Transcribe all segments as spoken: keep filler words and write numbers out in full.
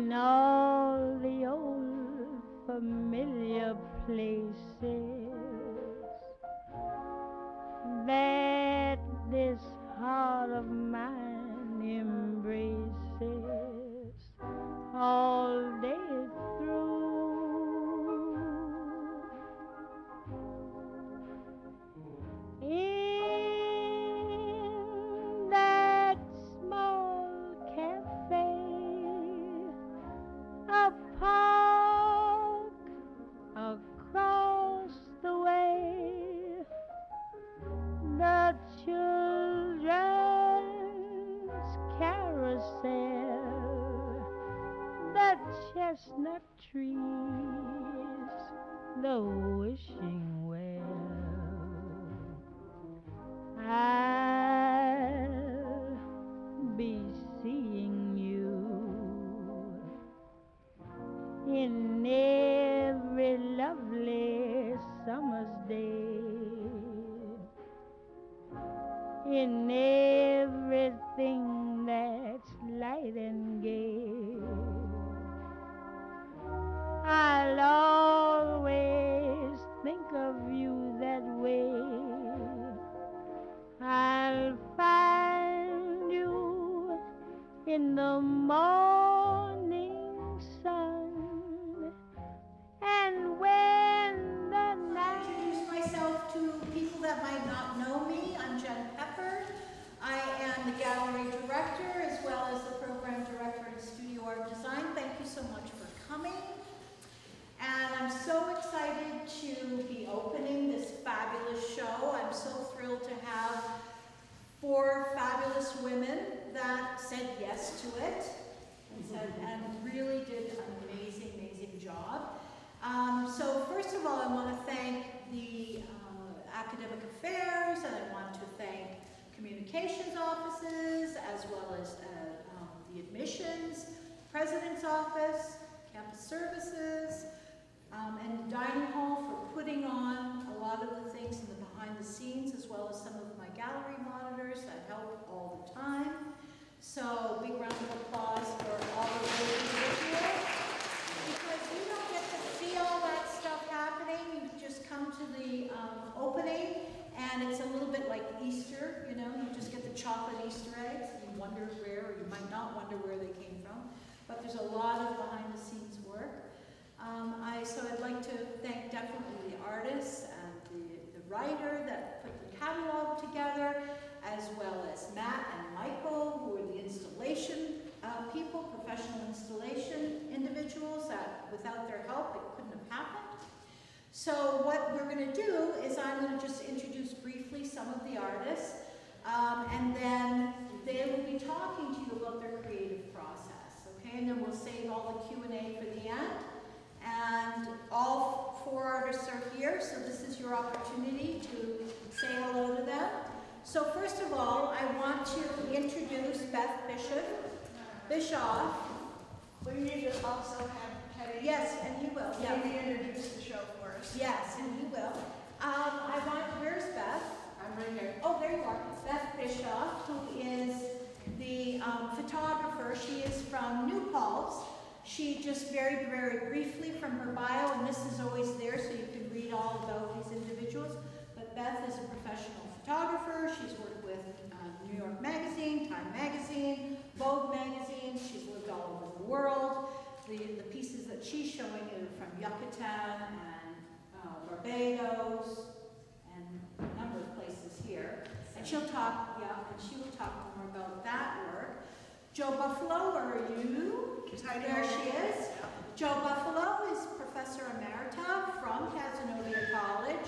in all the old familiar places that this heart of mine embraces all day through. In that small cafe, a park across the way, the children's carousel, the chestnut trees, the wishing well. I'll be seeing you in every lovely summer's day, in everything that's light and gay. I'll always think of you that way. I'll find you in the morning sun, and when the night... Introduce myself to people that might not know me. I'm Jen Pepper. I am the gallery director as well as the program director in Studio Art Design. Thank you so much for coming. And I'm so excited to be opening this fabulous show. I'm so thrilled to have four fabulous women that said yes to it and, said, and really did an amazing, amazing job. Um, so first of all, I want to thank the uh, academic affairs, and I want to thank communications offices, as well as uh, um, the admissions, president's office, campus services, Um, and dining hall for putting on a lot of the things in the behind the scenes, as well as some of my gallery monitors that help all the time. So big round of applause for all of those individuals, because you don't get to see all that stuff happening. You just come to the um, opening, and it's a little bit like Easter, you know, you just get the chocolate Easter eggs, and you wonder where, or you might not wonder where they came from, but there's a lot of behind the scenes work. Um, I, so I'd like to thank definitely the artists and the, the writer that put the catalog together, as well as Matt and Michael, who are the installation uh, people, professional installation individuals that without their help it couldn't have happened. So what we're going to do is I'm going to just introduce briefly some of the artists, um, and then they will be talking to you about their creative process, okay? And then we'll save all the Q and A for the end. And all four artists are here, so this is your opportunity to say hello to them. So first of all, I want to introduce Beth Bishoff. Bishoff. Will you just also have Teddy? Yes, and he will. Yeah. Maybe introduce the show for us. Yes, and he will. Um, I want, where's Beth? I'm right here. Oh, there you are. Beth Bishoff, who is the um, photographer. She is from New Paltz. She just very, very briefly from her bio, and this is always there so you can read all about these individuals. But Beth is a professional photographer. She's worked with uh, New York Magazine, Time Magazine, Vogue Magazine. She's lived all over the world. The, the pieces that she's showing are from Yucatan and uh, Barbados and a number of places here. And she'll talk, yeah, and she will talk more about that work. Jo Buffalo, where are you? There she is. Jo Buffalo is Professor Emerita from Cazenovia College.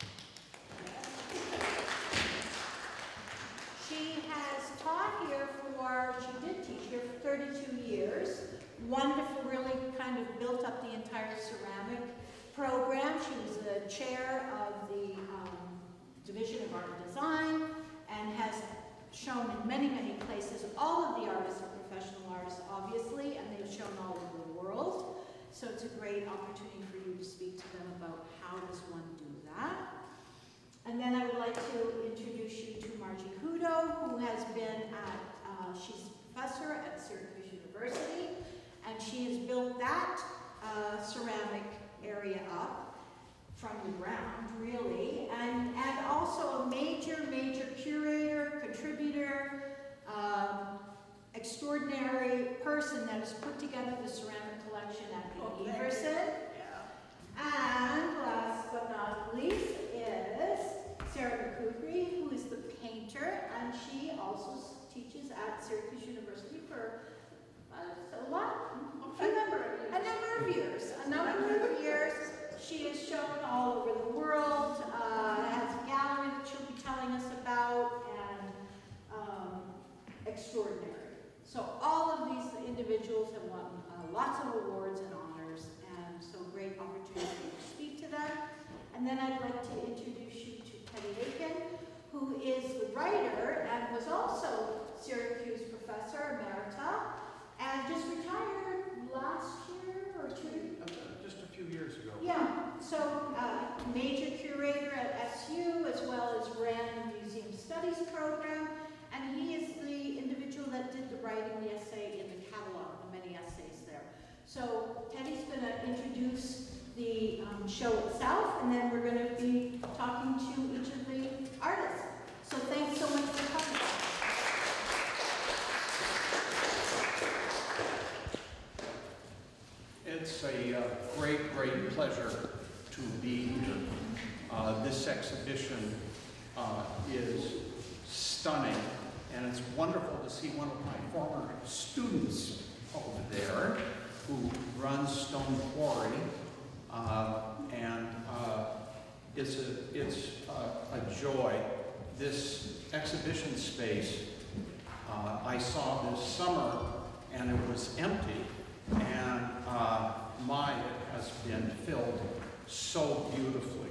She has taught here for, she did teach here for thirty-two years. Wonderful, really kind of built up the entire ceramic program. She was the chair of the um, Division of Art and Design, and has shown in many, many places. All of the artists are professional artists, obviously, and they've shown all over the world. So it's a great opportunity for you to speak to them about how does one do that. And then I would like to introduce you to Margie Hughto, who has been at, uh, she's a professor at Syracuse University, and And she has built that uh, ceramic area up from the ground, really, and, and also a major, major curator, contributor, um, extraordinary person that has put together the ceramic collection at Oh, the thank Everson. Yeah. And last but not least is Sarah McCoubrey, who is the painter, and she also teaches at Syracuse University for uh, a lot, a few number of years. A number of years. A number of years. She is shown all over the world, uh, has a gallery that she'll be telling us about, and um, extraordinary. So all of these individuals have won uh, lots of awards and honors, and so great opportunity to speak to them. And then I'd like to introduce you to Teddy Aiken, who is the writer and was also Syracuse professor emerita, and just retired last year or two. Just a few years ago. Yeah, so uh, major curator at S U, as well as ran the Museum Studies program, and he is the individual that did the writing the essay in the catalog, the many essays there. So Teddy's going to introduce the um, show itself, and then we're going to be talking to each of the artists. So thanks so much for coming. It's a uh, great, great pleasure to be here. Uh, this exhibition uh, is stunning, and it's wonderful to see one of my former students over there who runs Stone Quarry, uh, and uh, it's, a, it's uh, a joy. This exhibition space uh, I saw this summer, and it was empty. And uh, my, it has been filled so beautifully.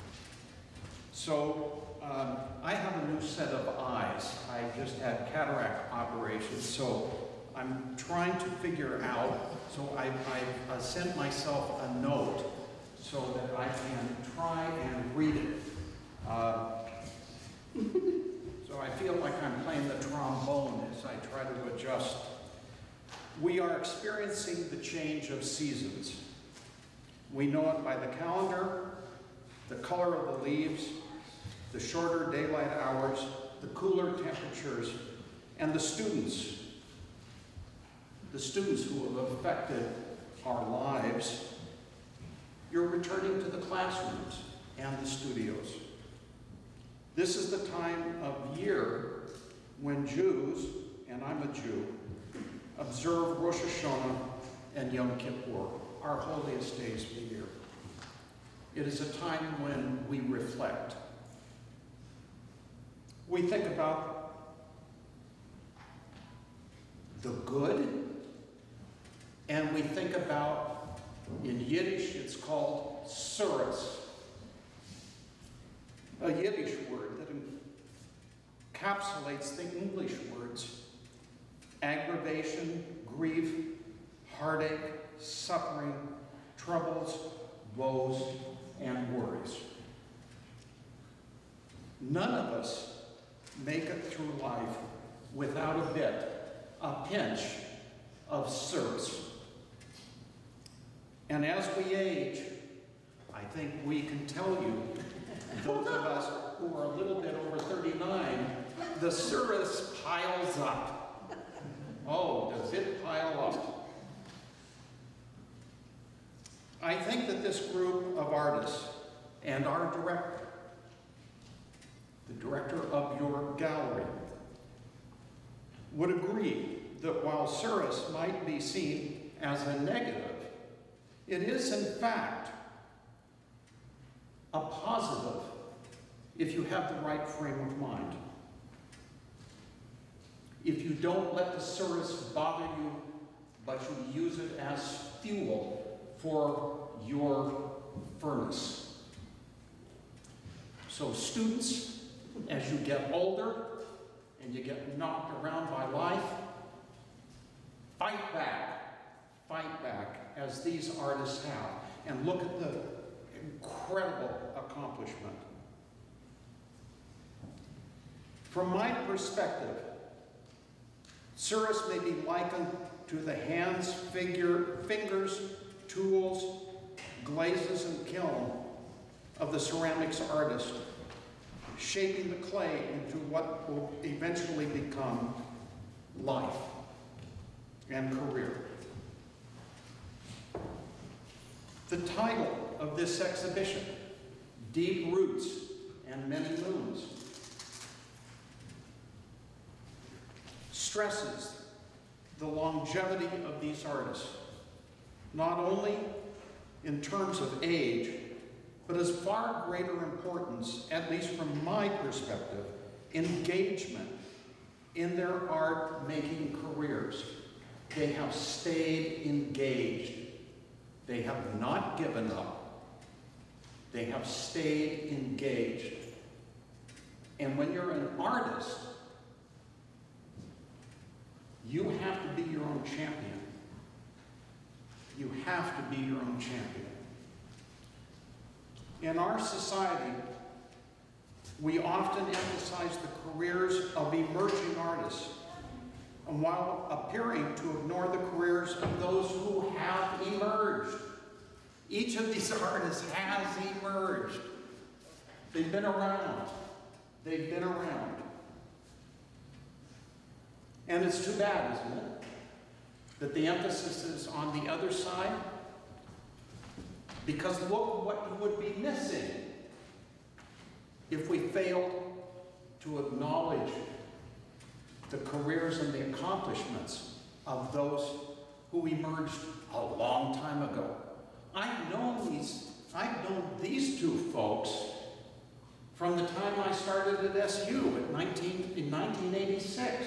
So um, I have a new set of eyes. I just had cataract operations, so I'm trying to figure out, so I, I uh, sent myself a note so that I can try and read it. Uh, so I feel like I'm playing the trombone as I try to adjust. We are experiencing the change of seasons. We know it by the calendar, the color of the leaves, the shorter daylight hours, the cooler temperatures, and the students. The students who have affected our lives. You're returning to the classrooms and the studios. This is the time of year when Jews, and I'm a Jew, observe Rosh Hashanah and Yom Kippur, our holiest days of the year. It is a time when we reflect. We think about the good, and we think about, in Yiddish, it's called tsuras, a Yiddish word that encapsulates the English words aggravation, grief, heartache, suffering, troubles, woes, and worries. None of us make it through life without a bit, a pinch of tsuras. And as we age, I think we can tell you, those of us who are a little bit over thirty-nine, the tsuras piles up. Oh, does it pile up? I think that this group of artists and our director, the director of your gallery, would agree that while tsuras might be seen as a negative, it is in fact a positive if you have the right frame of mind. If you don't let the tsuras bother you, but you use it as fuel for your furnace. So students, as you get older and you get knocked around by life, fight back, fight back, as these artists have, and look at the incredible accomplishment. From my perspective, tsuras may be likened to the hands, figure, fingers, tools, glazes, and kiln of the ceramics artist, shaping the clay into what will eventually become life and career. The title of this exhibition, Deep Roots and Many Moons, stresses the longevity of these artists, not only in terms of age, but as far greater importance, at least from my perspective, engagement in their art-making careers. They have stayed engaged. They have not given up. They have stayed engaged. And when you're an artist, you have to be your own champion. You have to be your own champion. In our society, we often emphasize the careers of emerging artists, and while appearing to ignore the careers of those who have emerged. Each of these artists has emerged. They've been around. They've been around. And it's too bad, isn't it, that the emphasis is on the other side? Because look what you would be missing if we failed to acknowledge the careers and the accomplishments of those who emerged a long time ago. I've known these, I've known these two folks from the time I started at S U at nineteen, in nineteen eighty-six.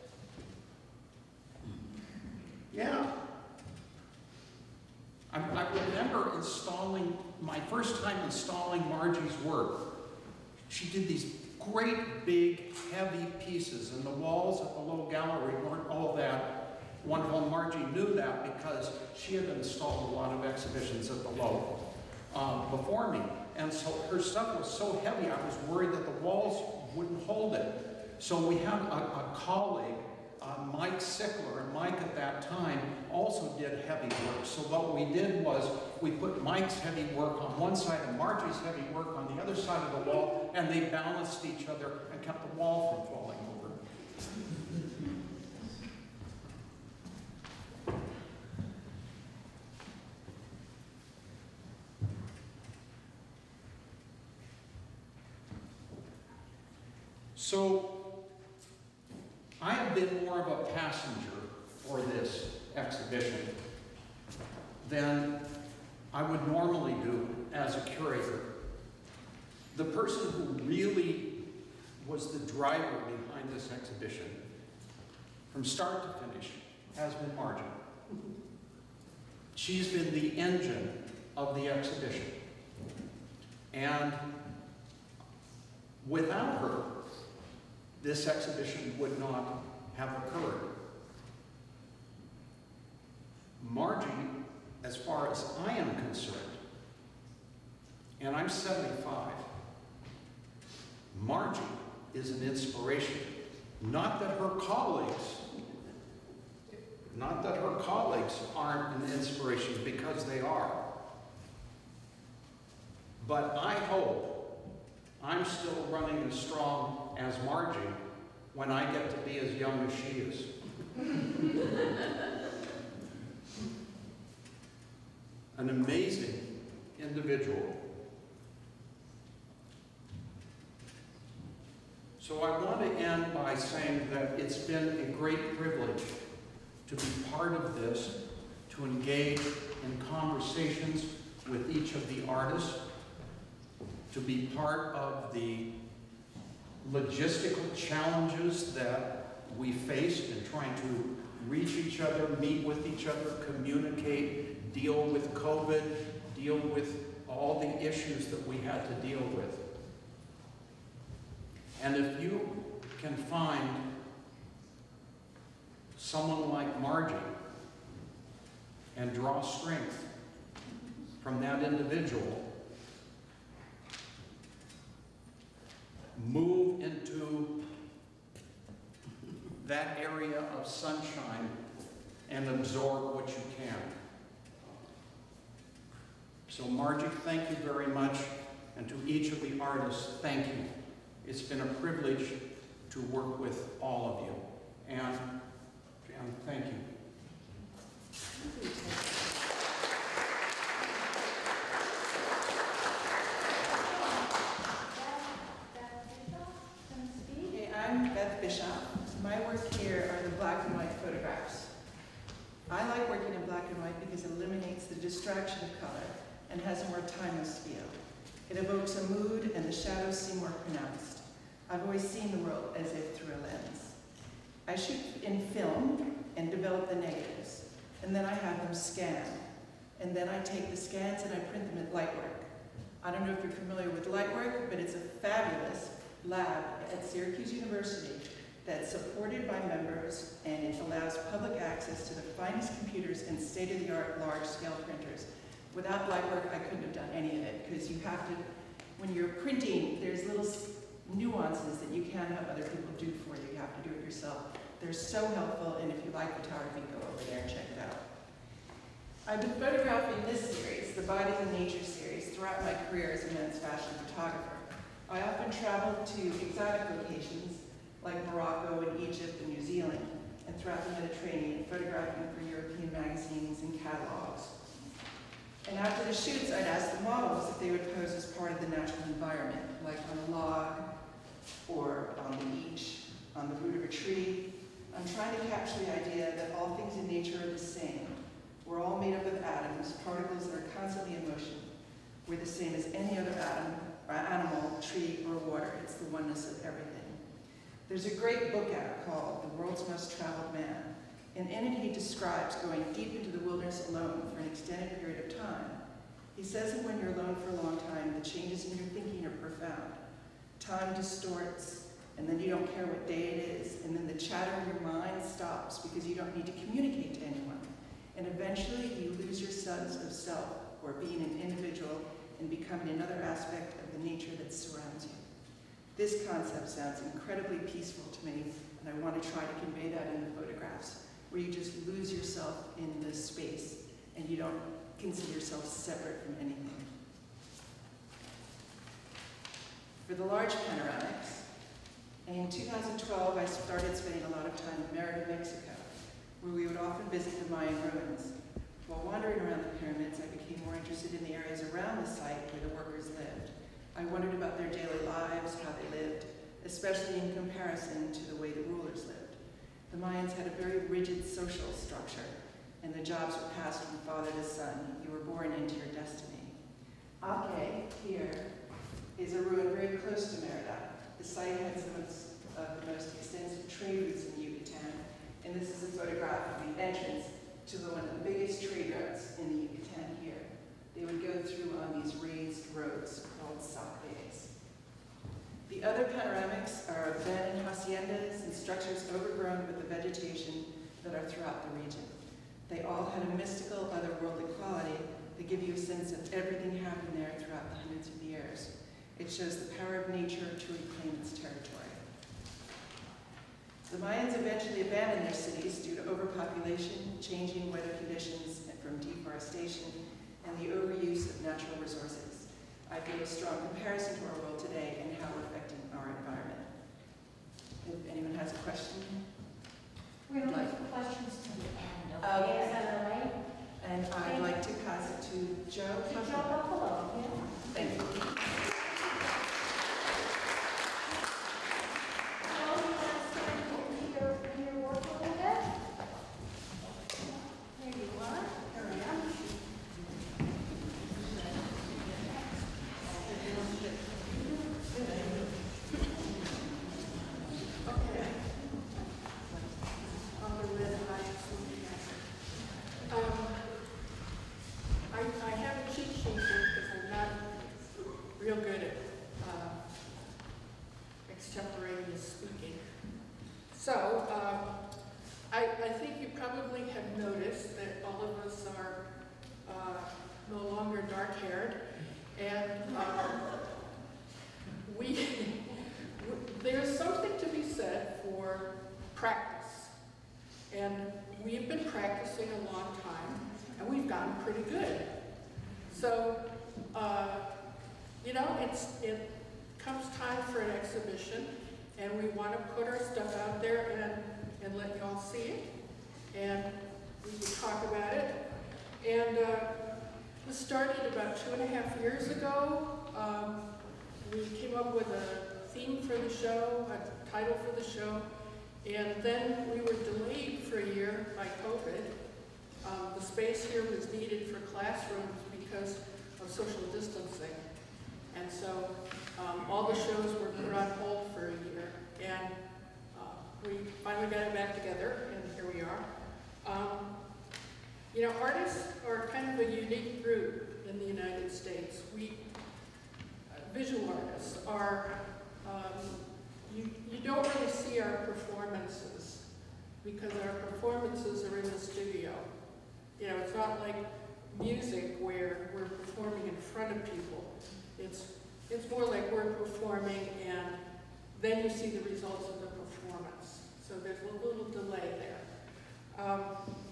Yeah. I, I remember installing, my first time installing Margie's work. She did these great, big, heavy pieces, and the walls at the Low Gallery weren't all that wonderful. Margie knew that because she had installed a lot of exhibitions at the Low uh, before me. And so her stuff was so heavy, I was worried that the walls wouldn't hold it. So we had a, a colleague, uh, Mike Sickler, and Mike at that time also did heavy work. So what we did was we put Mike's heavy work on one side and Margie's heavy work on the other side of the wall, and they balanced each other and kept the wall from falling over. So I have been more of a passenger for this exhibition than I would normally do as a curator. The person who really was the driver behind this exhibition, from start to finish, has been Margie. She's been the engine of the exhibition. And without her, this exhibition would not have occurred. Margie, as far as I am concerned, and I'm seventy-five, Margie is an inspiration. Not that her colleagues, not that her colleagues aren't an inspiration, because they are. But I hope I'm still running as strong as Margie when I get to be as young as she is. An amazing individual. So I want to end by saying that it's been a great privilege to be part of this, to engage in conversations with each of the artists, to be part of the logistical challenges that we faced in trying to reach each other, meet with each other, communicate, deal with COVID, deal with all the issues that we had to deal with. And if you can find someone like Margie and draw strength from that individual, move into that area of sunshine and absorb what you can. So Margie, thank you very much, and to each of the artists, thank you. It's been a privilege to work with all of you. And Jan, thank you. Hey, I'm Beth Bishoff. My work here are the black and white photographs. I like working in black and white because it eliminates the distraction of color and has a more timeless feel. It evokes a mood and the shadows seem more pronounced. I've always seen the world as if through a lens. I shoot in film and develop the negatives, and then I have them scanned. And then I take the scans and I print them at Lightwork. I don't know if you're familiar with Lightwork, but it's a fabulous lab at Syracuse University that's supported by members, and it allows public access to the finest computers and state-of-the-art large-scale printers. Without Lightwork, I couldn't have done any of it, because you have to, when you're printing, there's little nuances that you can't have other people do for you. You have to do it yourself. They're so helpful, and if you like photography, go over there and check it out. I've been photographing this series, the Bodies in Nature series, throughout my career as a men's fashion photographer. I often traveled to exotic locations, like Morocco and Egypt and New Zealand, and throughout the Mediterranean, photographing for European magazines and catalogs. And after the shoots, I'd ask the models if they would pose as part of the natural environment, like on a log, or on the beach, on the root of a tree. I'm trying to capture the idea that all things in nature are the same. We're all made up of atoms, particles that are constantly in motion. We're the same as any other atom, or animal, tree, or water. It's the oneness of everything. There's a great book out called The World's Most Traveled Man, and in it he describes going deep into the wilderness alone for an extended period of time. He says that when you're alone for a long time, the changes in your thinking are profound. Time distorts, and then you don't care what day it is, and then the chatter in your mind stops because you don't need to communicate to anyone. And eventually you lose your sense of self, or being an individual, and becoming another aspect of the nature that surrounds you. This concept sounds incredibly peaceful to me, and I want to try to convey that in the photographs, where you just lose yourself in this space, and you don't consider yourself separate from anything. For the large panoramics, in two thousand twelve, I started spending a lot of time in Merida, Mexico, where we would often visit the Mayan ruins. While wandering around the pyramids, I became more interested in the areas around the site where the workers lived. I wondered about their daily lives, how they lived, especially in comparison to the way the rulers lived. The Mayans had a very rigid social structure, and the jobs were passed from father to son. You were born into your destiny. Ake, here, is a ruin very close to Merida. The site had some of uh, the most extensive trade routes in Yucatan, and this is a photograph of the entrance to the, one of the biggest trade routes in the Yucatan here. They would go through on these raised roads called saques. The other panoramics are abandoned haciendas and structures overgrown with the vegetation that are throughout the region. They all had a mystical, otherworldly quality that give you a sense of everything happened there throughout the hundreds of years. It shows the power of nature to reclaim its territory. The Mayans eventually abandoned their cities due to overpopulation, changing weather conditions from deforestation, and the overuse of natural resources. I feel a strong comparison to our world today and how we're affecting our environment. If anyone has a question. We're going to Like- leave questions to the end, Okay. okay? Is that all right? And I'd like to pass it to Joe. To Joe Buffalo, yeah. Thank you. Joe, you want to stand into your, in your work a little bit? There you are. Here I am. Okay. On the red light. Um, I, I have a cheat sheet here because I'm not real good at uh, extemporaneous speaking. So, um, I, I think you probably have noticed that all of us are uh, no longer dark-haired, and um, we, there's something to be said for practice. And we've been practicing So, uh, you know, it's, it comes time for an exhibition, and we want to put our stuff out there and, and let y'all see it, and we can talk about it. And uh, this started about two and a half years ago. Um, we came up with a theme for the show, a title for the show, and then we were delayed for a year by COVID. Um, the space here was needed for classrooms because of social distancing. And so um, all the shows were put on hold for a year. And uh, we finally got it back together, and here we are. Um, you know, artists are kind of a unique group in the United States. We, uh, visual artists are, um, you, you don't really see our performances because our performances are in the studio. You know, it's not like music where we're performing in front of people. It's, it's more like we're performing and then you see the results of the performance. So there's a little delay there. Um,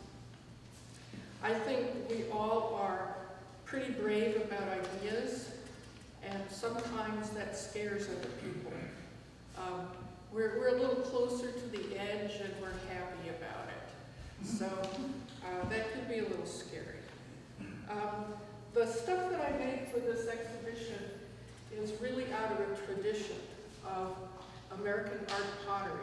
I think we all are pretty brave about ideas, and sometimes that scares other people. Um, we're, we're a little closer to the edge and we're happy about it. So uh, that could be a little scary. Um, the stuff that I made for this exhibition is really out of a tradition of American art pottery.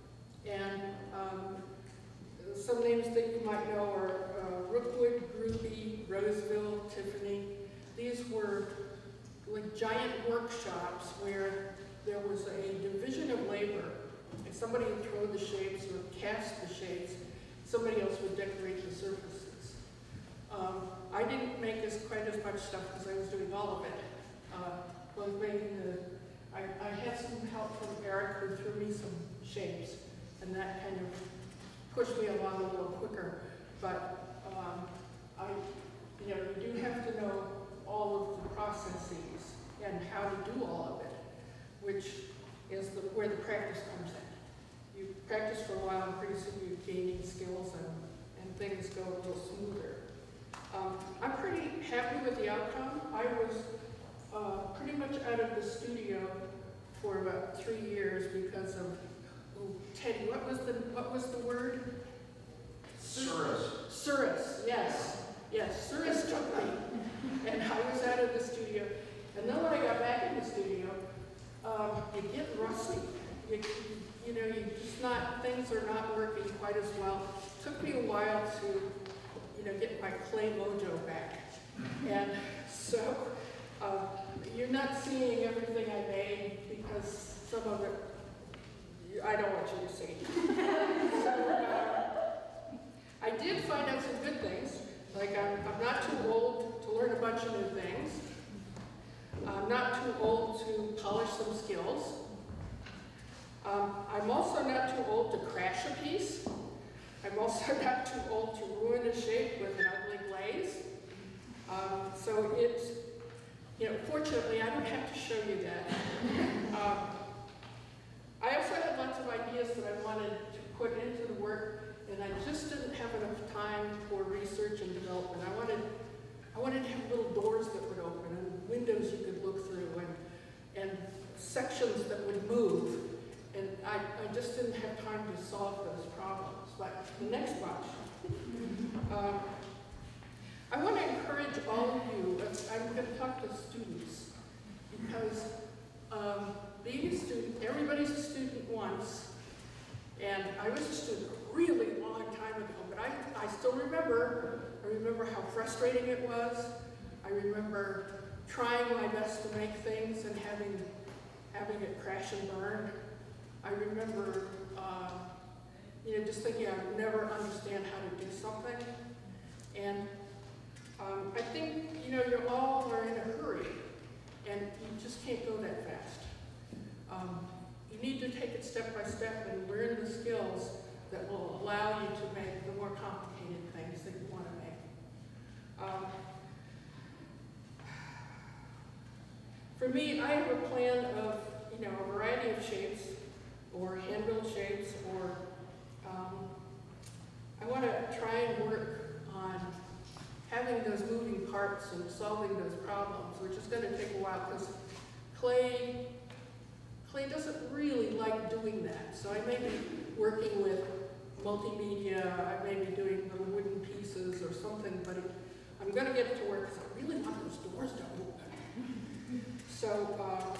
And um, some names that you might know are uh, Rookwood, Groovy, Roseville, Tiffany. These were like giant workshops where there was a division of labor. And somebody would throw the shapes or cast the shapes. Somebody else would decorate the surfaces. Um, I didn't make as quite as much stuff because I was doing all of it. Uh, I was making the, I, I had some help from Eric who threw me some shapes, and that kind of pushed me along a little quicker. But um, I, you know, you do have to know all of the processes and how to do all of it, which is the, where the practice comes in. You practice for a while and pretty soon you're gaining skills and, and things go a little smoother. Um, I'm pretty happy with the outcome. I was uh, pretty much out of the studio for about three years because of, oh, Teddy, what was the, what was the word? Cirrus. Cirrus, yes. Yes, Cirrus took me, and I was out of the studio. And then when I got back in the studio, um, you get rusty. You, you know, you just not, things are not working quite as well. It took me a while to, you know, get my clay mojo back. And so, uh, you're not seeing everything I made because some of it, I don't want you to see. So, uh, I did find out some good things. Like, I'm, I'm not too old to learn a bunch of new things. I'm not too old to polish some skills. Um, I'm also not too old to crash a piece. I'm also not too old to ruin a shape with an ugly glaze. Um, so it's, you know, fortunately I don't have to show you that. Um, I also had lots of ideas that I wanted to put into the work, and I just didn't have enough time for research and development. I wanted, I wanted to have little doors that would open and windows you could look through and, and sections that would move. And I, I just didn't have time to solve those problems. But the next bunch. Um, I want to encourage all of you, I'm going to talk to students, because um, being a student, everybody's a student once, and I was a student a really long time ago, but I, I still remember, I remember how frustrating it was. I remember trying my best to make things and having, having it crash and burn. I remember, uh, you know, just thinking I would never understand how to do something. And um, I think, you know, you all are in a hurry, and you just can't go that fast. Um, you need to take it step by step and learn the skills that will allow you to make the more complicated things that you want to make. Um, for me, I have a plan of, you know, a variety of shapes, or hand-built shapes, or um, I want to try and work on having those moving parts and solving those problems, which is going to take a while because clay, clay doesn't really like doing that. So I may be working with multimedia, I may be doing little wooden pieces or something, but it, I'm going to get it to work because I really want those doors to open. So uh,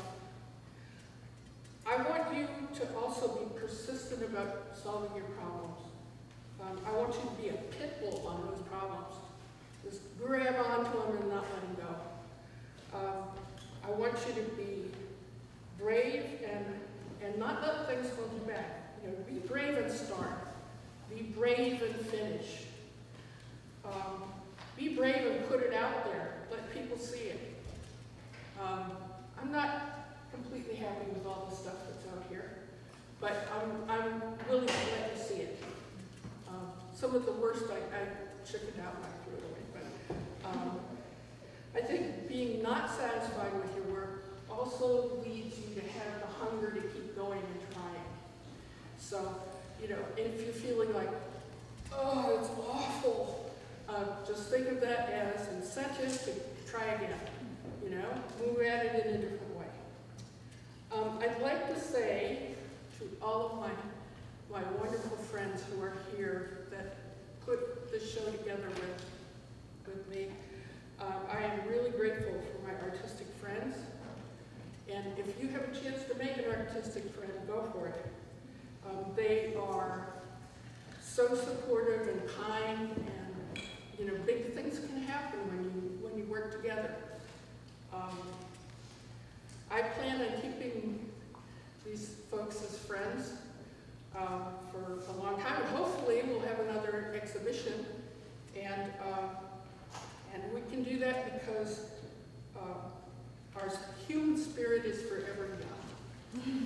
I want you to also be persistent about solving your problems. Um, I want you to be a pit bull on those problems. Just grab onto them and not let them go. Um, I want you to be brave and, and not let things hold you back. You know, be brave and start. Be brave and finish. Um, be brave and put it out there. Let people see it. Um, I'm not completely happy with all the stuff that's out here, but I'm, I'm willing to let you see it. Um, some of the worst I, I chickened out and I threw it away, but um, I think being not satisfied with your work also leads you to have the hunger to keep going and trying. So, you know, if you're feeling like, oh, it's awful, uh, just think of that as incentive to try again, you know, move at it in a different way. Um, I'd like to say to all of my, my wonderful friends who are here that put this show together with, with me, uh, I am really grateful for my artistic friends. And if you have a chance to make an artistic friend, go for it. Um, they are so supportive and kind, and you know, big things can happen when you when you work together. Um, I plan on keeping these folks as friends uh, for a long time, and hopefully we'll have another exhibition, and uh, and we can do that because uh, our human spirit is forever young.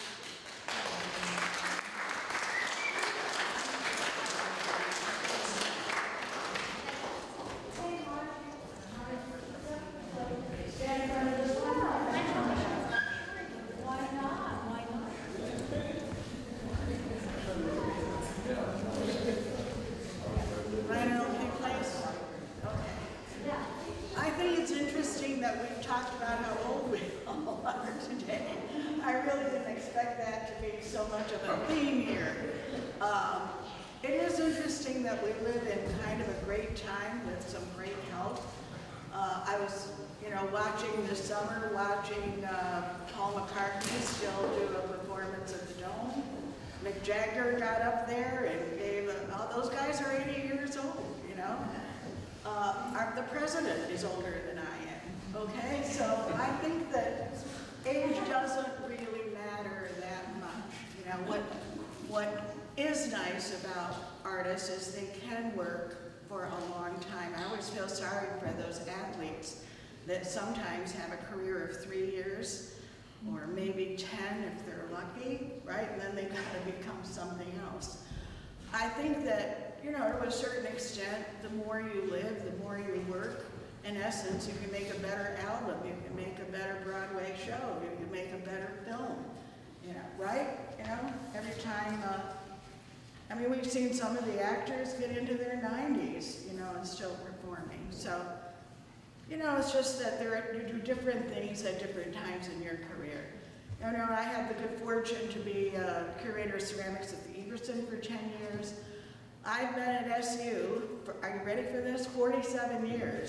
Watching this summer, watching uh, Paul McCartney still do a performance at the Dome. Mick Jagger got up there and gave, a, oh, those guys are eighty years old, you know. Uh, our, the president is older than I am, okay? So I think that age doesn't really matter that much. You know, what, what is nice about artists is they can work for a long time. I always feel sorry for those athletes that sometimes have a career of three years, or maybe ten if they're lucky, right? And then they gotta become something else. I think that, you know, to a certain extent, the more you live, the more you work, in essence, you can make a better album, you can make a better Broadway show, you can make a better film, you know, right? You know, every time, uh, I mean, we've seen some of the actors get into their nineties, you know, and still performing, so. You know, it's just that there are, you do different things at different times in your career. You know, I had the good fortune to be a curator of ceramics at the Egerton for ten years. I've been at S U, for, are you ready for this? forty-seven years.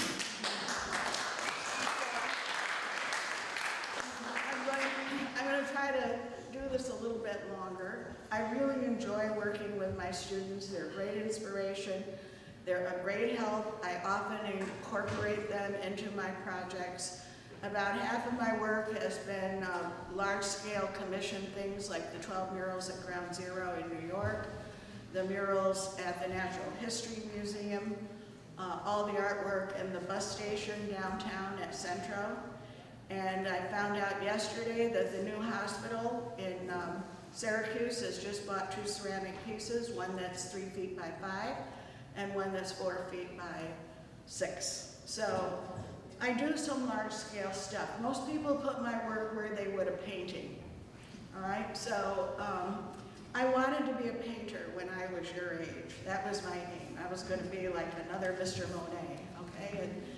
I'm going, I'm going to try to do this a little bit longer. I really enjoy working with my students. They're a great inspiration. They're a great help. I often incorporate them into my projects. About half of my work has been uh, large-scale commission things like the twelve murals at Ground Zero in New York, the murals at the Natural History Museum, uh, all the artwork in the bus station downtown at Centro. And I found out yesterday that the new hospital in um, Syracuse has just bought two ceramic pieces, one that's three feet by five, and one that's four feet by six. So I do some large scale stuff. Most people put my work where they would a painting, all right? So um, I wanted to be a painter when I was your age. That was my aim. I was gonna be like another Mister Monet, okay? And,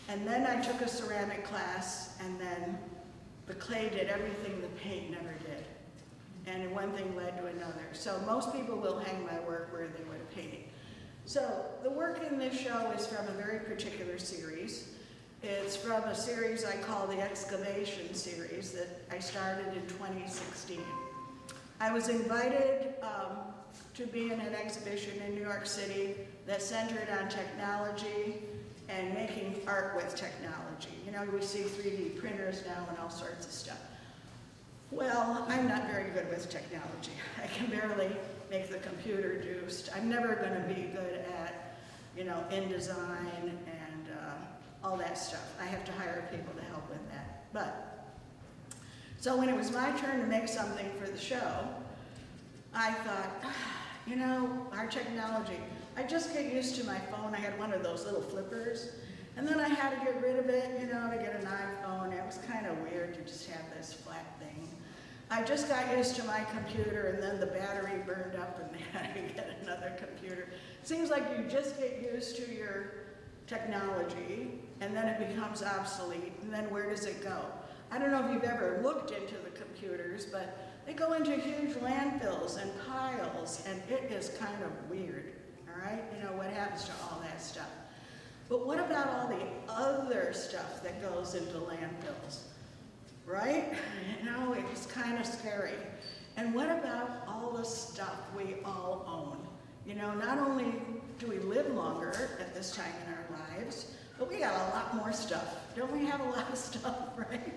And then I took a ceramic class, and then the clay did everything the paint never did. And one thing led to another. So most people will hang my work where they would paint. So the work in this show is from a very particular series. It's from a series I call the Excavation series that I started in twenty sixteen. I was invited um, to be in an exhibition in New York City that centered on technology and making art with technology. You know, we see three D printers now and all sorts of stuff. Well, I'm not very good with technology. I can barely make the computer do stuff. I'm never going to be good at, you know, InDesign and uh, all that stuff. I have to hire people to help with that. But, so when it was my turn to make something for the show, I thought, ah, you know, our technology, I just get used to my phone. I had one of those little flippers, and then I had to get rid of it, you know, to get an iPhone. It was kind of weird to just have this flat thing. I just got used to my computer, and then the battery burned up, and I had to get another computer. Seems like you just get used to your technology, and then it becomes obsolete, and then where does it go? I don't know if you've ever looked into the computers, but they go into huge landfills and piles, and it is kind of weird, all right? You know, what happens to all that stuff. But what about all the other stuff that goes into landfills, right? You know, it's kind of scary. And what about all the stuff we all own? You know, not only do we live longer at this time in our lives, but we got a lot more stuff. Don't we have a lot of stuff, right?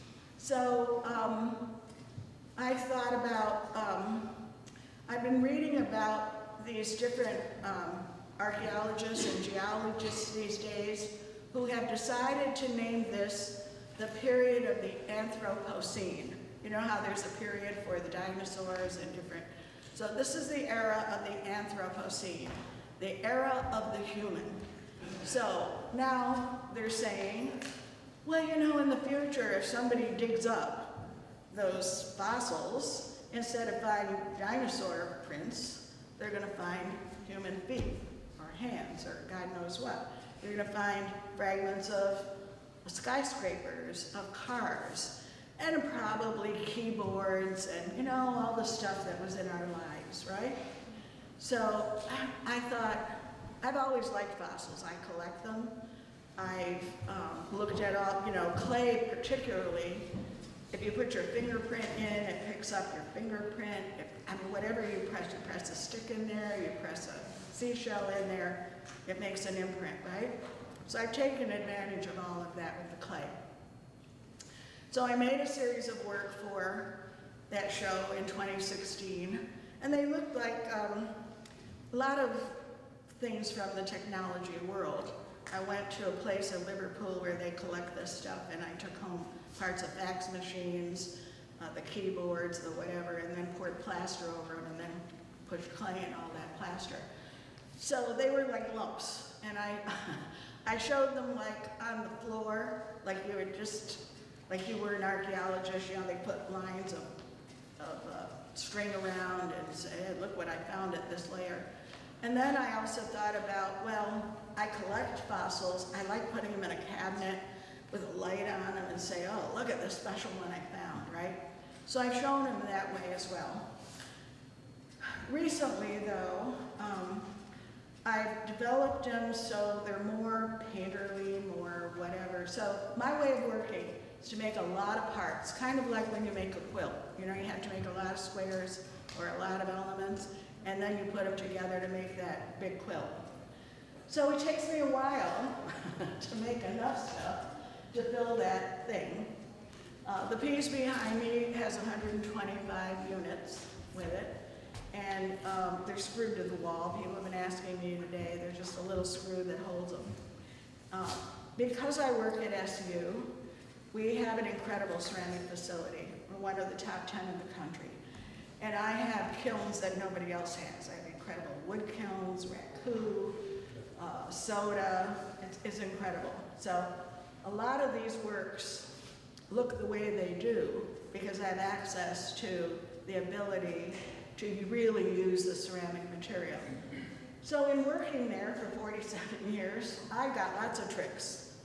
So um, I thought about, um, I've been reading about these different um, archaeologists and geologists these days who have decided to name this the period of the Anthropocene. You know how there's a period for the dinosaurs and different, so this is the era of the Anthropocene, the era of the human. So now they're saying, well, you know, in the future, if somebody digs up those fossils, instead of finding dinosaur prints, they're going to find human feet or hands or God knows what. You're going to find fragments of skyscrapers, of cars, and probably keyboards and, you know, all the stuff that was in our lives, right? So I thought, I've always liked fossils. I collect them. I've um, looked at all, you know, clay particularly. If you put your fingerprint in, it picks up your fingerprint. If, I mean, whatever you press, you press a stick in there, you press a seashell in there, it makes an imprint, right? So I've taken advantage of all of that with the clay. So I made a series of work for that show in twenty sixteen, and they looked like um, a lot of things from the technology world. I went to a place in Liverpool where they collect this stuff, and I took home parts of fax machines, uh, the keyboards, the whatever, and then poured plaster over them, and then pushed clay and all that plaster. So they were like lumps, and I, I showed them like on the floor, like you would just, like you were an archaeologist, you know, they put lines of, of uh, string around and say, hey, look what I found at this layer. And then I also thought about, well, I collect fossils. I like putting them in a cabinet with a light on them and say, oh, look at this special one I found, right? So I've shown them that way as well. Recently, though, um, I've developed them so they're more painterly, more whatever. So my way of working is to make a lot of parts, kind of like when you make a quilt. You know, you have to make a lot of squares or a lot of elements, and then you put them together to make that big quilt. So it takes me a while to make enough stuff to fill that thing. Uh, the piece behind me has one hundred twenty-five units with it, and um, they're screwed to the wall. People have been asking me today, there's just a little screw that holds them. Uh, because I work at S U, we have an incredible ceramic facility. We're one of the top ten in the country. And I have kilns that nobody else has. I have incredible wood kilns, raku, uh, soda. It's, it's incredible. So a lot of these works look the way they do because I have access to the ability to really use the ceramic material. So in working there for forty-seven years, I got lots of tricks.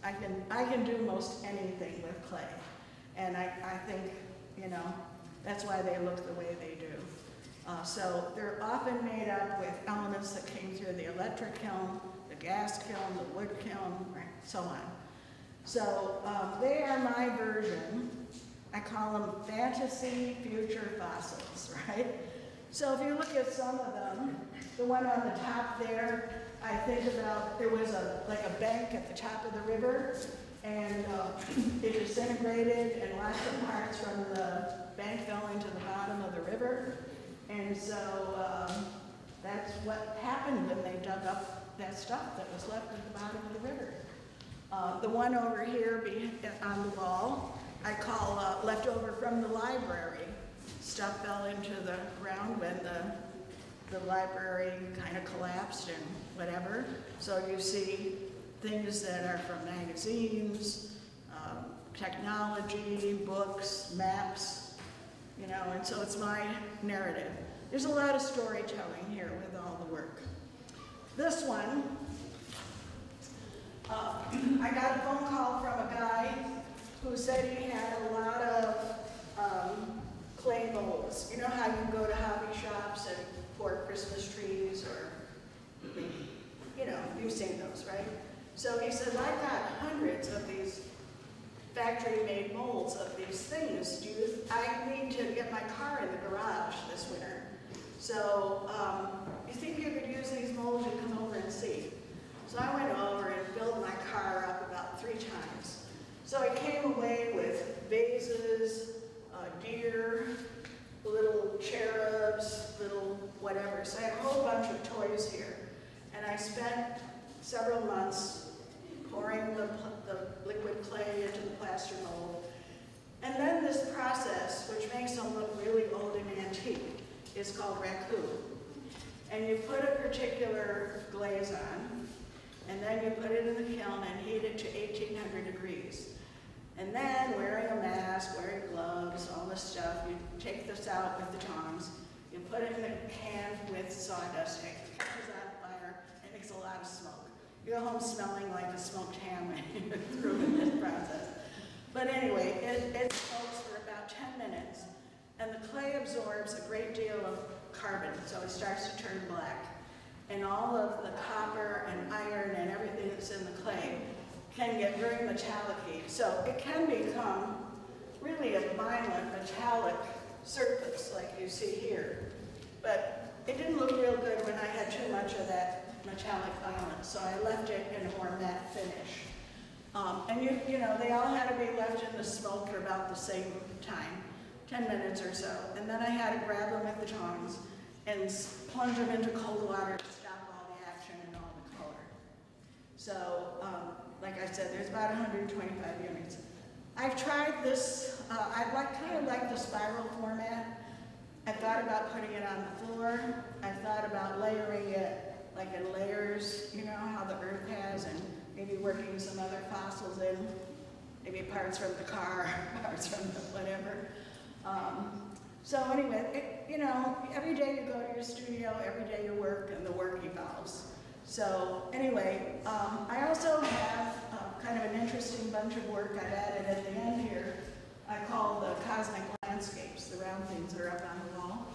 I can, I can do most anything with clay. And I, I think, you know, that's why they look the way they do. Uh, so they're often made up with elements that came through the electric kiln, the gas kiln, the wood kiln, right, so on. So um, they are my version. I call them fantasy future fossils, right? So if you look at some of them, the one on the top there, I think about, there was a like a bank at the top of the river, and uh, it disintegrated, and lots of parts from the bank fell into the bottom of the river. And so um, that's what happened when they dug up that stuff that was left at the bottom of the river. Uh, the one over here be, on the wall, I call uh, leftover from the library. Stuff fell into the ground when the, the library kind of collapsed and whatever. So you see things that are from magazines, um, technology, books, maps, you know, and so it's my narrative. There's a lot of storytelling here with all the work. This one, uh, I got a phone call from a guy who said he had a lot of um, clay molds. You know how you go to hobby shops and pour Christmas trees, or, you know, you've seen those, right? So he said, I've got hundreds of these factory-made molds of these things. Do you, I need to get my car in the garage this winter. So um, you think you could use these molds? You come over and see. So I went over and filled my car up about three times. So I came away with vases, uh, deer, little cherubs, little whatever. So I had a whole bunch of toys here. And I spent several months pouring the, the liquid clay into the plaster mold. And then this process, which makes them look really old and antique, is called raku. And you put a particular glaze on, and then you put it in the kiln and heat it to eighteen hundred degrees. And then, wearing a mask, wearing gloves, all this stuff, you take this out with the tongs, you put it in a can with sawdust, it catches on fire, and makes a lot of smoke. You go home smelling like a smoked ham through this process. But anyway, it, it smokes for about ten minutes, and the clay absorbs a great deal of carbon, so it starts to turn black. And all of the copper and iron and everything that's in the clay can get very metallic-y. So it can become really a violent metallic surface like you see here. But it didn't look real good when I had too much of that metallic violence, so I left it in a more matte finish. Um, and you, you know, they all had to be left in the smoke for about the same time, ten minutes or so. And then I had to grab them with the tongs and plunge them into cold water to stop all the action and all the color. So, um, like I said, there's about one hundred twenty-five units. I've tried this, uh, I like, kind of like the spiral format. I thought about putting it on the floor. I thought about layering it like in layers, you know, how the earth has, and maybe working some other fossils in, maybe parts from the car, parts from the whatever. Um, so anyway, it, you know, every day you go to your studio, every day you work, and the work evolves. So anyway, um, I also have uh, kind of an interesting bunch of work I've added at the end here. I call the cosmic landscapes, the round things that are up on the wall.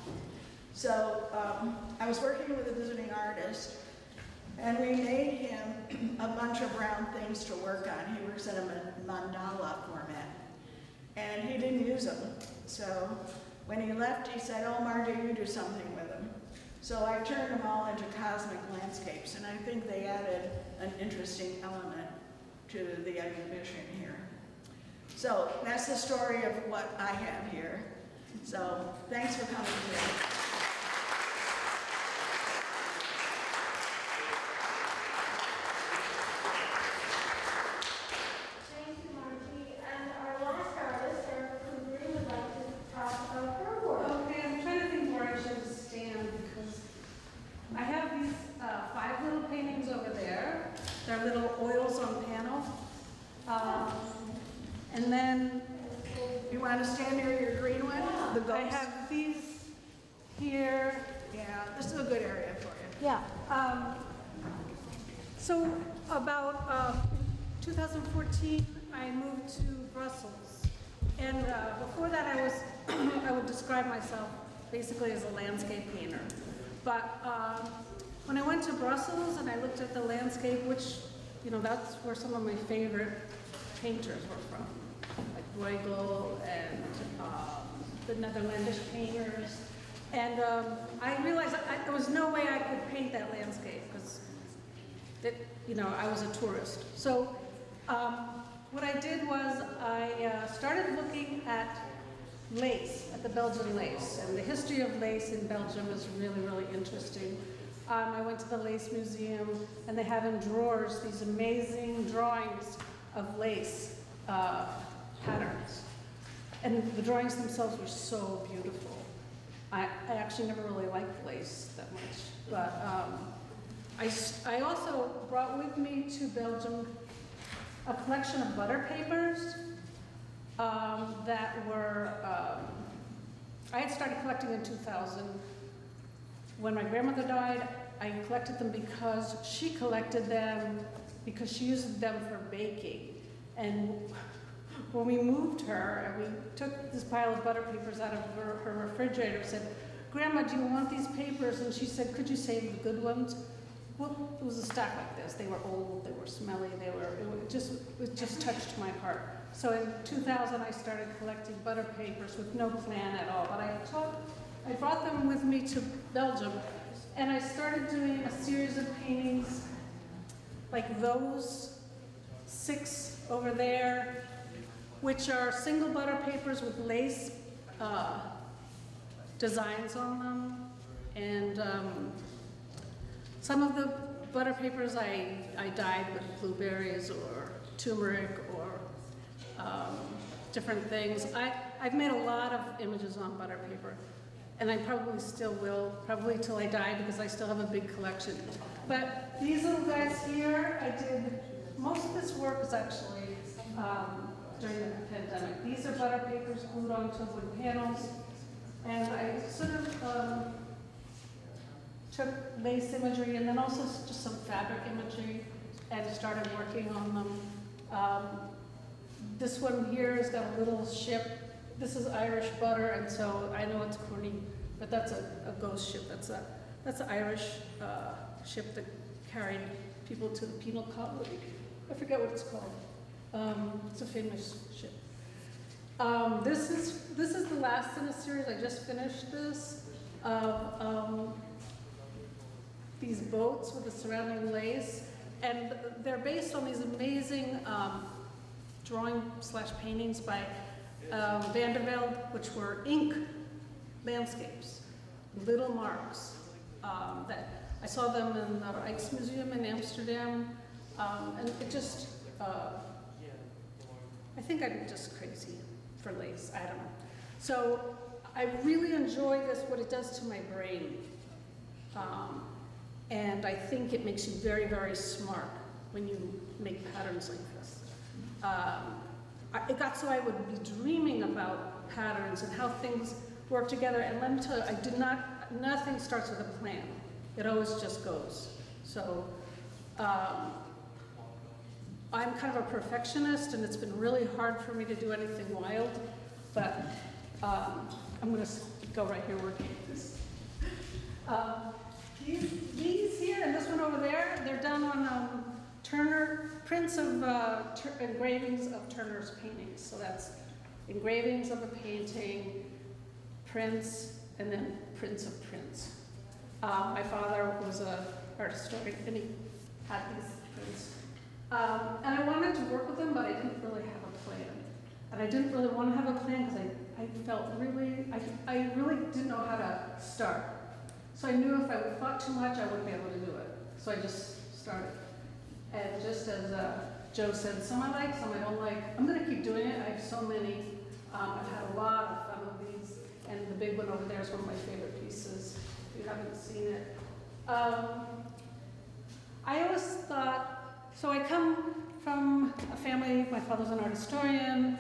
So um, I was working with a visiting artist, and we made him a bunch of round things to work on. He works in a mandala format, and he didn't use them. So when he left, he said, oh, Margie, you do something with them. So I turned them all into cosmic landscapes, and I think they added an interesting element to the exhibition here. So that's the story of what I have here. So thanks for coming today. Thank you, Margie. And our last artist, Sarah McCoubrey, would like to talk about her work. Okay, I'm trying to think where I should stand because I have these uh, five little paintings over there. They're little oils on panel. Um, and then You want to stand near your green one? The I ghost? have these here. Yeah, this is a good area for you. Yeah. Um, so about uh, two thousand fourteen, I moved to Brussels. And uh, before that, I was, I would describe myself basically as a landscape painter. But um, when I went to Brussels and I looked at the landscape, which, you know, that's where some of my favorite painters were from, like Bruegel and um, the Netherlandish painters. And um, I realized I, there was no way I could paint that landscape because, you know, I was a tourist. So um, what I did was I uh, started looking at lace, at the Belgian lace. And the history of lace in Belgium is really, really interesting. Um, I went to the Lace Museum, and they have in drawers these amazing drawings of lace uh, patterns. And the drawings themselves were so beautiful. I, I actually never really liked lace that much. But um, I, I also brought with me to Belgium a collection of butter papers um, that were, um, I had started collecting in two thousand. When my grandmother died, I collected them because she collected them because she used them for baking. And when we moved her, and we took this pile of butter papers out of her, her refrigerator and said, "Grandma, do you want these papers?" And she said, "Could you save the good ones?" Well, it was a stack like this. They were old, they were smelly, they were, it was just, it just touched my heart. So in two thousand, I started collecting butter papers with no plan at all. But I took, I brought them with me to Belgium, and I started doing a series of paintings like those six over there, which are single butter papers with lace uh, designs on them. And um, some of the butter papers I, I dyed with blueberries or turmeric or um, different things. I, I've made a lot of images on butter paper, and I probably still will, probably till I die, because I still have a big collection. But these little guys here, I did, most of this work is actually um, during the pandemic. These are butter papers glued onto wood panels, and I sort of um, took lace imagery and then also just some fabric imagery and started working on them. Um, this one here has got a little ship. This is Irish butter, and so I know it's corny, but that's a, a ghost ship. That's a that's an Irish uh, ship that carried people to the penal colony. I forget what it's called. Um, it's a famous ship. Um, this is this is the last in a series. I just finished this. Of, um, these boats with the surrounding lace, and they're based on these amazing um, drawing slash paintings by um, Van der Velde, which were ink landscapes, little marks. Um, that I saw them in the Rijksmuseum in Amsterdam, um, and it just, uh, I think I'm just crazy for lace, I don't know. So I really enjoy this, what it does to my brain. Um, And I think it makes you very, very smart when you make patterns like this. Um, I, it got so I would be dreaming about patterns and how things work together. And let me tell you, I did not, nothing starts with a plan. It always just goes. So um, I'm kind of a perfectionist, and it's been really hard for me to do anything wild. But um, I'm going to go right here working this. Um, These, these here and this one over there, they're done on um, Turner, prints of uh, engravings of Turner's paintings. So that's engravings of a painting, prints, and then prints of prints. Uh, my father was an art historian, and he had these prints. Um, and I wanted to work with them, but I didn't really have a plan. And I didn't really want to have a plan because I, I felt really, I, I really didn't know how to start. So I knew if I thought too much, I wouldn't be able to do it. So I just started. And just as uh, Joe said, some I like, some I don't like. I'm going to keep doing it. I have so many. Um, I've had a lot of fun with these. And the big one over there is one of my favorite pieces, if you haven't seen it. Um, I always thought, so I come from a family, my father's an art historian.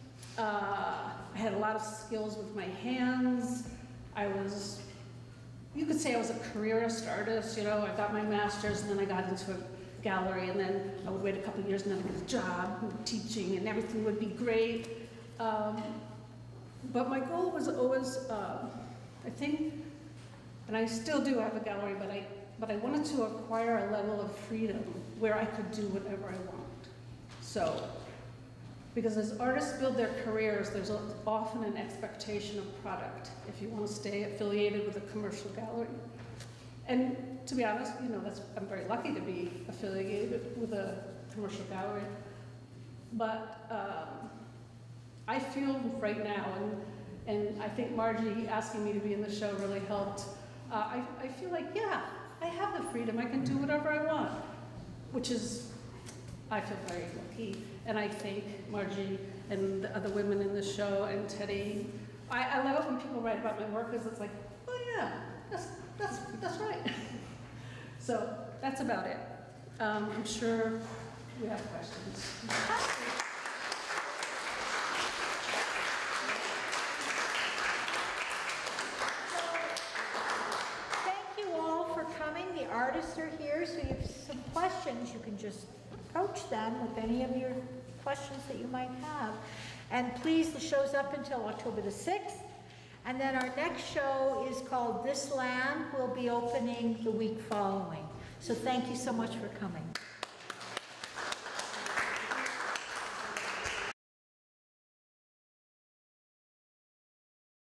Uh, I had a lot of skills with my hands. I was You could say I was a careerist artist, you know, I got my master's and then I got into gallery, and then I would wait a couple of years and then I'd get a job and teaching and everything would be great. Um, but my goal was always, uh, I think, and I still do have a gallery, but I, but I wanted to acquire a level of freedom where I could do whatever I want. So, because as artists build their careers, there's often an expectation of product if you want to stay affiliated with a commercial gallery. And to be honest, you know, that's, I'm very lucky to be affiliated with a commercial gallery. But um, I feel right now, and, and I think Margie asking me to be in the show really helped, uh, I, I feel like, yeah, I have the freedom, I can do whatever I want, which is, I feel very lucky. And I thank Margie and the other women in the show and Teddy. I, I love it when people write about my work because it's like, oh yeah, that's, that's, that's right. So that's about it. Um, I'm sure we have questions. Thank you all for coming. The artists are here, so if you have some questions, you can just approach them with any of your questions that you might have. And please, the show's up until October the sixth. And then our next show is called This Land. We'll be opening the week following. So thank you so much for coming.